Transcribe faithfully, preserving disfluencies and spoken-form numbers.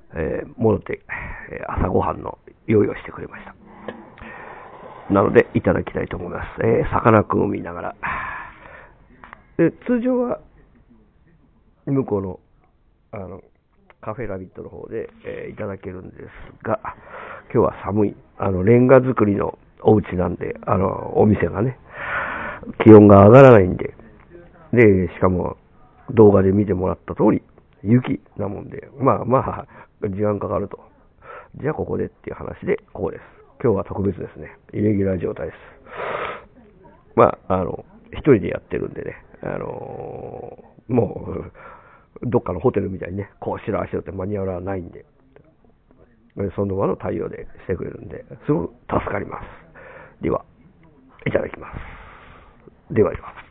えー、戻って、えー、朝ごはんの用意をしてくれました。なので、いただきたいと思います。えー、さかなクンを見ながら。で通常は、向こうの、あの、カフェラビットの方で、えー、いただけるんですが、今日は寒い、あの、レンガ作りのお家なんで、あの、お店がね、気温が上がらないんで、で、しかも動画で見てもらった通り、雪なもんで、まあまあ、時間かかると。じゃあここでっていう話で、ここです。今日は特別ですね。イレギュラー状態です。まあ、あの、一人でやってるんでね、あのー、もう、どっかのホテルみたいにね、こうしろあしろってマニュアルはないんで、その場の対応でしてくれるんで、すごく助かります。では、いただきます。ではでは。